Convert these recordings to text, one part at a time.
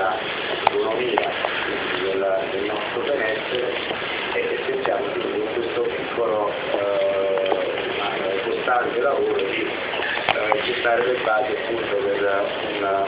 dell'economia, del nostro benessere, e cerchiamo quindi in questo piccolo costante lavoro di gettare le basi appunto per una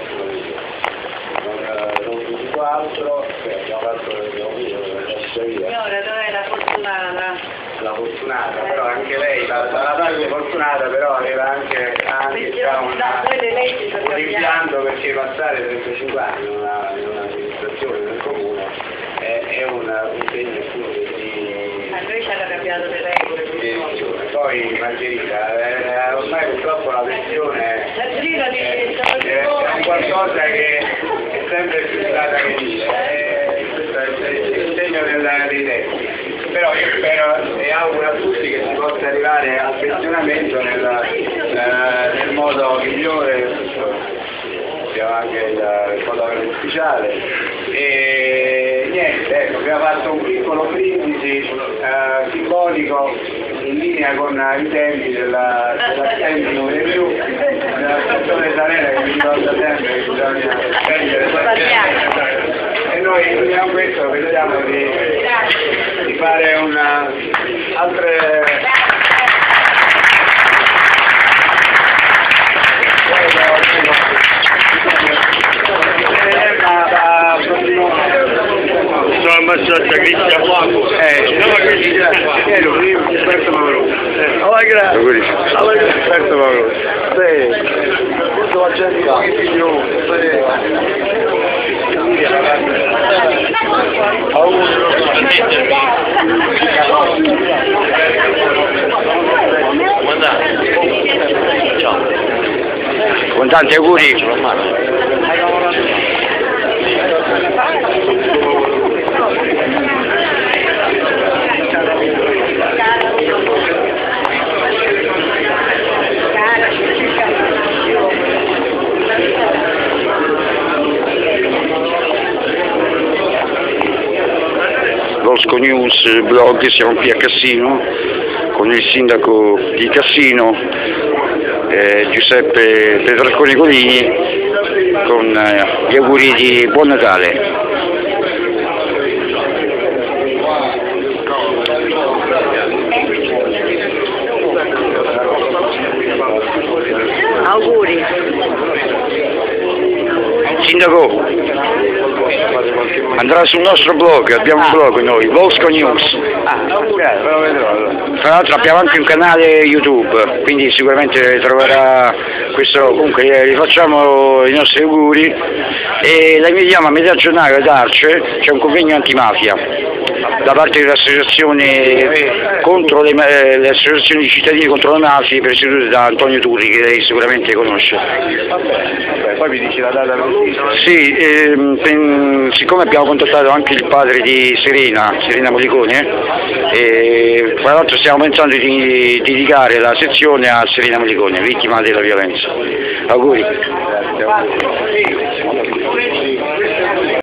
non dico altro, abbiamo fatto signora, dov'è la fortunata? La fortunata, però anche lei, la parte fortunata però aveva anche già un rimpianto, perché passare 35 anni in un'amministrazione del comune è un segno appunto di... A noi ci hanno cambiato le regole. Poi Margherita, ormai purtroppo la pensione è qualcosa che è sempre più strada che dire, questo è il segno dei tempi. Però io spero e auguro a tutti che si possa arrivare al pensionamento nel modo migliore. Abbiamo anche il fotografo ufficiale e niente, ecco, abbiamo fatto un piccolo brindisi simbolico in linea con i tempi dell'attento review della stazione Sarena, che mi ricorda sempre che bisogna prendere e noi vediamo questo, vediamo di fare altre sono ammazzato Cristian Paco. Esperto Mauro. Alla grazie. Esperto Mauro. Tutto la gente con tanti auguri. Bosco News blog, siamo qui a Cassino con il sindaco di Cassino Giuseppe Petrarconi Colini con gli auguri di Buon Natale. Auguri. Sindaco, andrà sul nostro blog, abbiamo un blog noi, Bosco News. Tra l'altro abbiamo anche un canale YouTube, quindi sicuramente troverà questo. Comunque gli facciamo i nostri auguri e la invitiamo a metà giornata ad Arce, c'è un convegno antimafia da parte dell'associazione contro le associazioni di cittadini contro le mafie, presieduta da Antonio Turri, che lei sicuramente conosce. Poi mi dici la data precisa? Sì, siccome abbiamo contattato anche il padre di Serena Molicone, tra l'altro stiamo pensando di dedicare la sezione a Serena Molicone, vittima della violenza. Auguri.